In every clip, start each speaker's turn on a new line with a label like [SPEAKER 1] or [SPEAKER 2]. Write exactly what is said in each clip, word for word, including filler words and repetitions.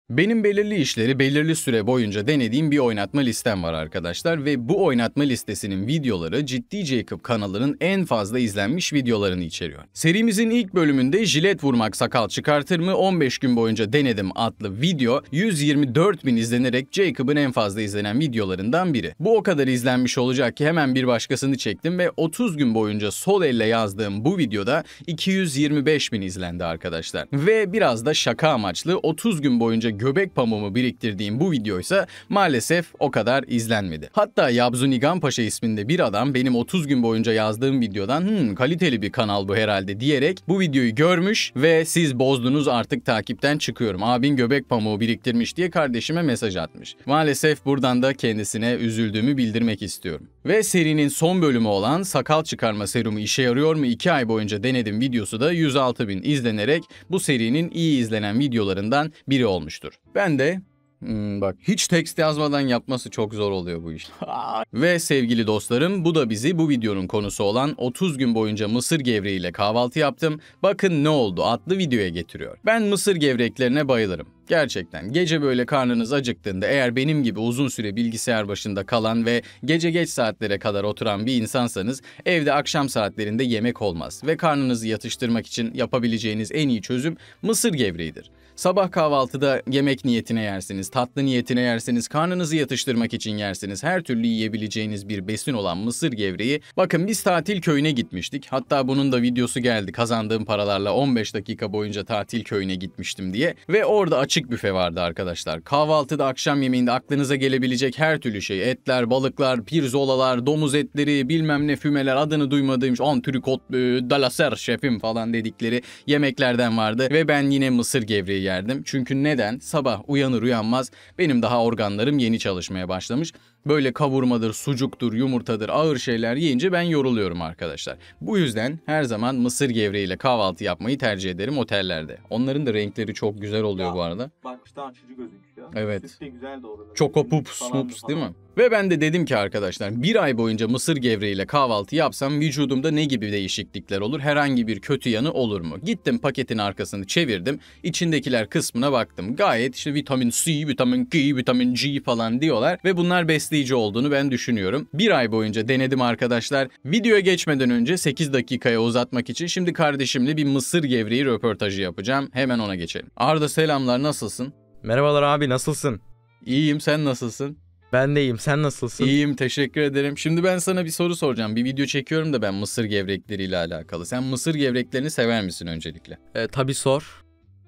[SPEAKER 1] Benim belirli işleri belirli süre boyunca denediğim bir oynatma listem var arkadaşlar ve bu oynatma listesinin videoları Ciddi Jacob kanalının en fazla izlenmiş videolarını içeriyor. Serimizin ilk bölümünde jilet vurmak sakal çıkartır mı on beş gün boyunca denedim adlı video yüz yirmi dört bin izlenerek Jacob'ın en fazla izlenen videolarından biri. Bu o kadar izlenmiş olacak ki hemen bir başkasını çektim ve otuz gün boyunca sol elle yazdığım bu videoda iki yüz yirmi beş bin izlendi arkadaşlar. Ve biraz da şaka amaçlı otuz gün boyunca göbek pamuğumu biriktirdiğim bu videoysa maalesef o kadar izlenmedi. Hatta Yabzu Nigan Paşa isminde bir adam benim otuz gün boyunca yazdığım videodan hmm, kaliteli bir kanal bu herhalde diyerek bu videoyu görmüş ve siz bozdunuz artık takipten çıkıyorum. Abin göbek pamuğu biriktirmiş diye kardeşime mesaj atmış. Maalesef buradan da kendisine üzüldüğümü bildirmek istiyorum. Ve serinin son bölümü olan sakal çıkarma serumu işe yarıyor mu iki ay boyunca denedim videosu da yüz altı bin izlenerek bu serinin iyi izlenen videolarından biri olmuştur. Ben de Hmm, bak hiç tekst yazmadan yapması çok zor oluyor bu iş. Ve sevgili dostlarım bu da bizi bu videonun konusu olan otuz gün boyunca mısır gevreğiyle kahvaltı yaptım. Bakın ne oldu adlı videoya getiriyor. Ben mısır gevreklerine bayılırım. Gerçekten gece böyle karnınız acıktığında eğer benim gibi uzun süre bilgisayar başında kalan ve gece geç saatlere kadar oturan bir insansanız evde akşam saatlerinde yemek olmaz ve karnınızı yatıştırmak için yapabileceğiniz en iyi çözüm mısır gevreğidir. Sabah kahvaltıda yemek niyetine yersiniz, tatlı niyetine yersiniz, karnınızı yatıştırmak için yersiniz. Her türlü yiyebileceğiniz bir besin olan mısır gevreği. Bakın biz tatil köyüne gitmiştik. Hatta bunun da videosu geldi. Kazandığım paralarla on beş dakika boyunca tatil köyüne gitmiştim diye. Ve orada açık büfe vardı arkadaşlar. Kahvaltıda, akşam yemeğinde aklınıza gelebilecek her türlü şey. Etler, balıklar, pirzolalar, domuz etleri, bilmem ne fümeler, adını duymadığım antrikot, dalaser şefim falan dedikleri yemeklerden vardı. Ve ben yine mısır gevreği yerdim. Çünkü neden? Sabah uyanır uyanmaz benim daha organlarım yeni çalışmaya başlamış. Böyle kavurmadır, sucuktur, yumurtadır, ağır şeyler yiyince ben yoruluyorum arkadaşlar. Bu yüzden her zaman mısır gevreğiyle kahvaltı yapmayı tercih ederim otellerde. Onların da renkleri çok güzel oluyor
[SPEAKER 2] ya,
[SPEAKER 1] bu arada.
[SPEAKER 2] Baştan açıcı gözüküyor.
[SPEAKER 1] Evet.
[SPEAKER 2] Süt de güzel de olur.
[SPEAKER 1] Choco pups, mups değil mi? Ve ben de dedim ki arkadaşlar bir ay boyunca mısır gevreğiyle kahvaltı yapsam vücudumda ne gibi değişiklikler olur? Herhangi bir kötü yanı olur mu? Gittim paketin arkasını çevirdim. İçindekiler kısmına baktım. Gayet işte vitamin C, vitamin K, vitamin G falan diyorlar. Ve bunlar besleyici olduğunu ben düşünüyorum. Bir ay boyunca denedim arkadaşlar. Videoya geçmeden önce sekiz dakikaya uzatmak için şimdi kardeşimle bir mısır gevreği röportajı yapacağım. Hemen ona geçelim. Arda selamlar, nasılsın?
[SPEAKER 3] Merhabalar abi, nasılsın?
[SPEAKER 1] İyiyim, sen nasılsın?
[SPEAKER 3] Ben de iyiyim, sen nasılsın?
[SPEAKER 1] İyiyim, teşekkür ederim. Şimdi ben sana bir soru soracağım. Bir video çekiyorum da ben mısır gevrekleriyle alakalı. Sen mısır gevreklerini sever misin öncelikle?
[SPEAKER 3] E, tabii sor.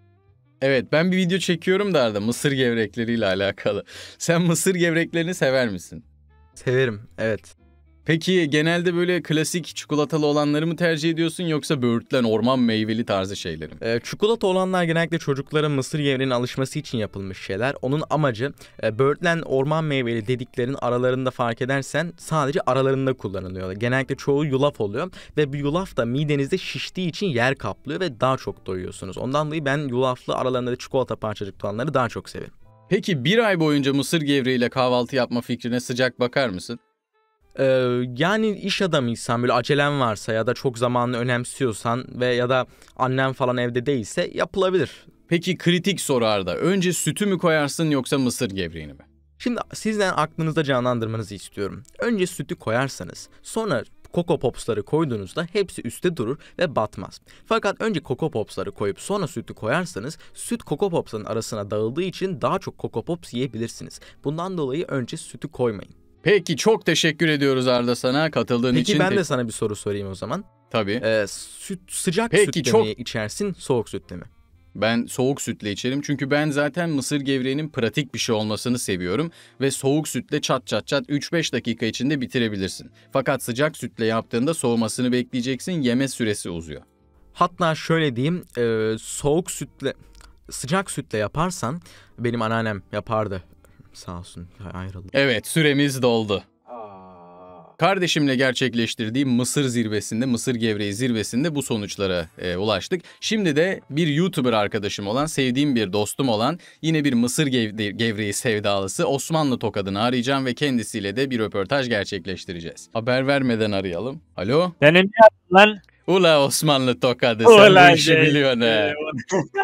[SPEAKER 1] Evet, ben bir video çekiyorum da Arda mısır gevrekleriyle alakalı. Sen mısır gevreklerini sever misin?
[SPEAKER 3] Severim, evet.
[SPEAKER 1] Peki genelde böyle klasik çikolatalı olanları mı tercih ediyorsun yoksa böğürtlen, orman meyveli tarzı şeyleri mi?
[SPEAKER 3] E, çikolata olanlar genellikle çocukların mısır gevreğine alışması için yapılmış şeyler. Onun amacı e, böğürtlen, orman meyveli dediklerin aralarında fark edersen sadece aralarında kullanılıyor. Genellikle çoğu yulaf oluyor ve bu yulaf da midenizde şiştiği için yer kaplıyor ve daha çok doyuyorsunuz. Ondan dolayı ben yulaflı aralarında da çikolata parçacıklı olanları daha çok severim.
[SPEAKER 1] Peki bir ay boyunca mısır gevreğiyle kahvaltı yapma fikrine sıcak bakar mısın?
[SPEAKER 3] Ee, yani iş adamıysan, böyle acelen varsa ya da çok zamanını önemsiyorsan ve ya da annen falan evde değilse yapılabilir.
[SPEAKER 1] Peki kritik soru Arda. Önce sütü mü koyarsın yoksa mısır gevreğini mi?
[SPEAKER 3] Şimdi sizden aklınızda canlandırmanızı istiyorum. Önce sütü koyarsanız sonra Coco Pops'ları koyduğunuzda hepsi üstte durur ve batmaz. Fakat önce Coco Pops'ları koyup sonra sütü koyarsanız süt Coco Pops'ların arasına dağıldığı için daha çok Coco Pops yiyebilirsiniz. Bundan dolayı önce sütü koymayın.
[SPEAKER 1] Peki çok teşekkür ediyoruz Arda sana katıldığın
[SPEAKER 3] Peki,
[SPEAKER 1] için.
[SPEAKER 3] Peki ben
[SPEAKER 1] te-
[SPEAKER 3] de sana bir soru sorayım o zaman.
[SPEAKER 1] Tabii.
[SPEAKER 3] Ee, süt sıcak
[SPEAKER 1] Peki,
[SPEAKER 3] sütle
[SPEAKER 1] çok...
[SPEAKER 3] mi içersin, soğuk sütle mi?
[SPEAKER 1] Ben soğuk sütle içerim çünkü ben zaten mısır gevreğinin pratik bir şey olmasını seviyorum ve soğuk sütle çat çat çat üç beş dakika içinde bitirebilirsin. Fakat sıcak sütle yaptığında soğumasını bekleyeceksin, yeme süresi uzuyor.
[SPEAKER 3] Hatta şöyle diyeyim, e, soğuk sütle, sıcak sütle yaparsan, benim anneannem yapardı. Sağ olsun, ayrıldı.
[SPEAKER 1] Evet, süremiz doldu. Kardeşimle gerçekleştirdiğim Mısır zirvesinde, Mısır gevreği zirvesinde bu sonuçlara e, ulaştık. Şimdi de bir YouTuber arkadaşım olan, sevdiğim bir dostum olan, yine bir Mısır gev- gevreği sevdalısı Osmanlı Tokad'ını arayacağım ve kendisiyle de bir röportaj gerçekleştireceğiz. Haber vermeden arayalım. Alo?
[SPEAKER 4] Senin ne yaptın lan?
[SPEAKER 1] Ula Osmanlı Tokadı, sen
[SPEAKER 4] Ulan
[SPEAKER 1] bu işi
[SPEAKER 4] şey,
[SPEAKER 1] biliyorsun he.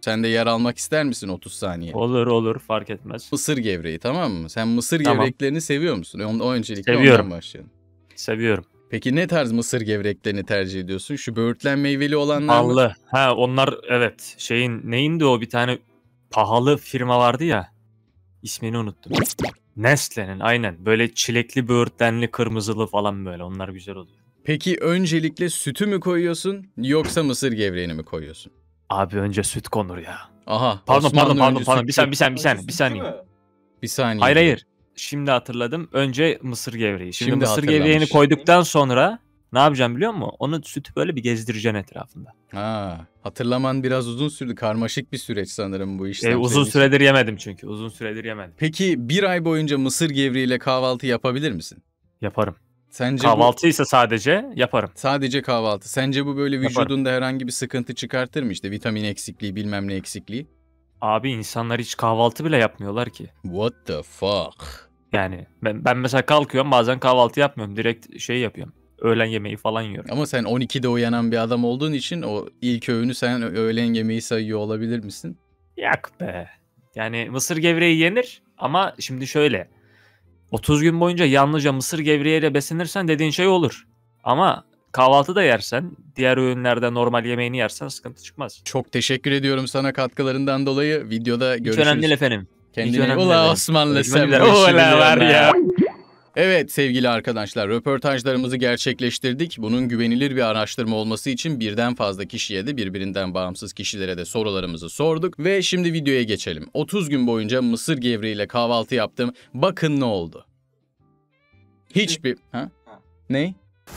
[SPEAKER 1] Sen de yer almak ister misin otuz saniye?
[SPEAKER 4] Olur olur, fark etmez.
[SPEAKER 1] Mısır gevreği, tamam mı? Sen mısır
[SPEAKER 4] Tamam.
[SPEAKER 1] gevreklerini seviyor musun? O, o öncelikle
[SPEAKER 4] Seviyorum.
[SPEAKER 1] ondan başlayalım.
[SPEAKER 4] Seviyorum.
[SPEAKER 1] Peki ne tarz mısır gevreklerini tercih ediyorsun? Şu böğürtlen meyveli olanlar mı?
[SPEAKER 4] Ballı. Ha, onlar evet. Şeyin neyindi o, bir tane pahalı firma vardı ya. İsmini unuttum. Nestle'nin, aynen. Böyle çilekli, böğürtlenli, kırmızılı falan böyle. Onlar güzel oluyor.
[SPEAKER 1] Peki öncelikle sütü mü koyuyorsun yoksa mısır gevreğini mi koyuyorsun?
[SPEAKER 4] Abi önce süt konur ya.
[SPEAKER 1] Aha.
[SPEAKER 4] Pardon
[SPEAKER 1] Osmanlı
[SPEAKER 4] pardon pardon
[SPEAKER 1] önce
[SPEAKER 4] pardon.
[SPEAKER 1] süt-
[SPEAKER 4] Bir saniye bir saniye bir saniye. Bir
[SPEAKER 2] Sütçü
[SPEAKER 4] saniye.
[SPEAKER 2] mü?
[SPEAKER 1] Bir saniye.
[SPEAKER 4] Hayır hayır. Şimdi hatırladım. Önce mısır gevreği. Şimdi,
[SPEAKER 1] Şimdi
[SPEAKER 4] mısır
[SPEAKER 1] hatırlamış.
[SPEAKER 4] gevreğini koyduktan sonra ne yapacağım biliyor musun? Onu sütü böyle bir gezdireceksin etrafında.
[SPEAKER 1] Ha, hatırlaman biraz uzun sürdü. Karmaşık bir süreç sanırım bu işlem.
[SPEAKER 4] Ee, uzun
[SPEAKER 1] senin için.
[SPEAKER 4] süredir yemedim çünkü. Uzun süredir yemedim.
[SPEAKER 1] Peki bir ay boyunca mısır gevreğiyle kahvaltı yapabilir misin?
[SPEAKER 4] Yaparım.
[SPEAKER 1] Sence bu
[SPEAKER 4] Kahvaltıysa sadece yaparım.
[SPEAKER 1] sadece kahvaltı. Sence bu böyle
[SPEAKER 4] Yaparım.
[SPEAKER 1] vücudunda herhangi bir sıkıntı çıkartır mı? İşte vitamin eksikliği, bilmem ne eksikliği.
[SPEAKER 4] Abi insanlar hiç kahvaltı bile yapmıyorlar ki.
[SPEAKER 1] What the fuck?
[SPEAKER 4] Yani ben, ben mesela kalkıyorum, bazen kahvaltı yapmıyorum. Direkt şey yapıyorum. Öğlen yemeği falan yiyorum.
[SPEAKER 1] Ama sen on ikide uyanan bir adam olduğun için o ilk öğünü sen öğlen yemeği sayıyor olabilir misin?
[SPEAKER 4] Yak be. Yani mısır gevreği yenir ama şimdi şöyle. otuz gün boyunca yalnızca mısır gevreğiyle beslenirsen dediğin şey olur. Ama kahvaltı da yersen, diğer öğünlerde normal yemeğini yersen sıkıntı çıkmaz.
[SPEAKER 1] Çok teşekkür ediyorum sana katkılarından dolayı. Videoda
[SPEAKER 4] Hiç
[SPEAKER 1] görüşürüz.
[SPEAKER 4] önemli değil efendim. Hiç
[SPEAKER 1] Kendine
[SPEAKER 4] önemli
[SPEAKER 1] ula
[SPEAKER 4] değil.
[SPEAKER 1] Osmanlı
[SPEAKER 4] Görüşmek
[SPEAKER 1] sen
[SPEAKER 4] üzere.
[SPEAKER 1] bu işi
[SPEAKER 4] Ola
[SPEAKER 1] biliyorsun
[SPEAKER 4] var
[SPEAKER 1] ha.
[SPEAKER 4] ya.
[SPEAKER 1] Evet sevgili arkadaşlar, röportajlarımızı gerçekleştirdik. Bunun güvenilir bir araştırma olması için birden fazla kişiye de birbirinden bağımsız kişilere de sorularımızı sorduk. Ve şimdi videoya geçelim. otuz gün boyunca mısır gevreğiyle kahvaltı yaptım. Bakın ne oldu. Hiçbir... Ha? Ne?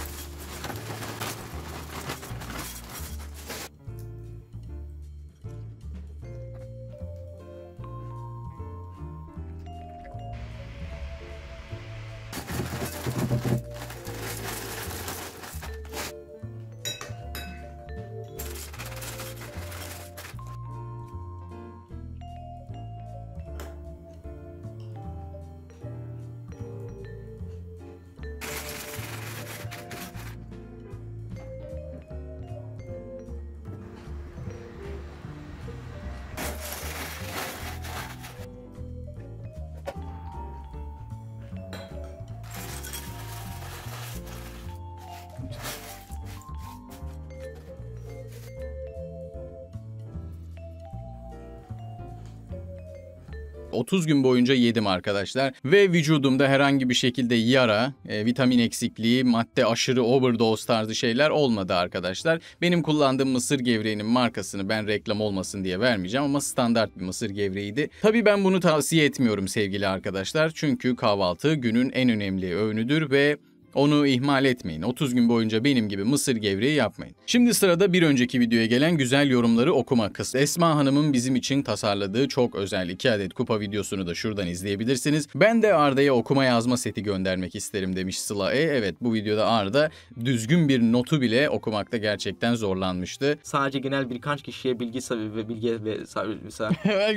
[SPEAKER 1] otuz gün boyunca yedim arkadaşlar ve vücudumda herhangi bir şekilde yara, e, vitamin eksikliği, madde aşırı overdose tarzı şeyler olmadı arkadaşlar. Benim kullandığım mısır gevreğinin markasını ben reklam olmasın diye vermeyeceğim ama standart bir mısır gevreğiydi. Tabii ben bunu tavsiye etmiyorum sevgili arkadaşlar. Çünkü kahvaltı günün en önemli öğünüdür ve onu ihmal etmeyin. otuz gün boyunca benim gibi mısır gevreği yapmayın. Şimdi sırada bir önceki videoya gelen güzel yorumları okuma kısmı. Esma Hanım'ın bizim için tasarladığı çok özel iki adet kupa videosunu da şuradan izleyebilirsiniz. Ben de Arda'ya okuma yazma seti göndermek isterim demiş Sıla E. Evet, bu videoda Arda düzgün bir notu bile okumakta gerçekten zorlanmıştı.
[SPEAKER 3] Sadece genel birkaç kişiye bilgi sahibi ve bilgi ve sahibi mesela.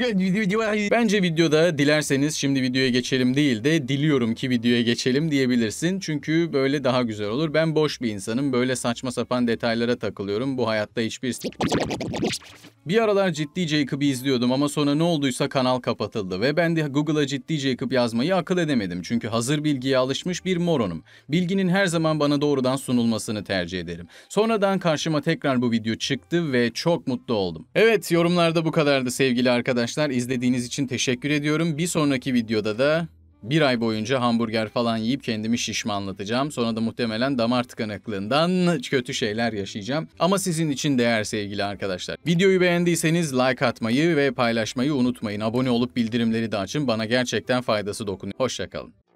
[SPEAKER 1] Bence videoda dilerseniz şimdi videoya geçelim değil de diliyorum ki videoya geçelim diyebilirsin. Çünkü böyle daha güzel olur. Ben boş bir insanım. Böyle saçma sapan detaylara takılıyorum. Bu hayatta hiçbir... Bir aralar Ciddi Jacob'ı izliyordum ama sonra ne olduysa kanal kapatıldı ve ben de Google'a Ciddi Jacob yazmayı akıl edemedim. Çünkü hazır bilgiye alışmış bir moronum. Bilginin her zaman bana doğrudan sunulmasını tercih ederim. Sonradan karşıma tekrar bu video çıktı ve çok mutlu oldum. Evet, yorumlarda bu kadardı sevgili arkadaşlar. İzlediğiniz için teşekkür ediyorum. Bir sonraki videoda da bir ay boyunca hamburger falan yiyip kendimi şişmanlatacağım. Sonra da muhtemelen damar tıkanıklığından kötü şeyler yaşayacağım. Ama sizin için değer sevgili arkadaşlar. Videoyu beğendiyseniz like atmayı ve paylaşmayı unutmayın. Abone olup bildirimleri de açın. Bana gerçekten faydası dokunuyor. Hoşça kalın.